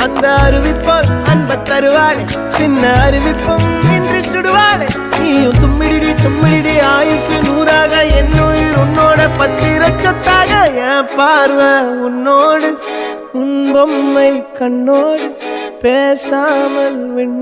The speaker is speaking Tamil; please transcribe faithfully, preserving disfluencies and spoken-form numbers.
அந்த அருவிப்போல் அன்ப தருவாளே சின்ன அருவிப்பும் இன்றி சுடுவாளே நீயும் தும்மிடி தும்மிடி ஆயுசு நூறாக என்னுயிர் உன்னோட பத்திர சொத்தாக என் பார்வை உன்னோடு உன் பொம்மை கண்ணோடு பேசாமல்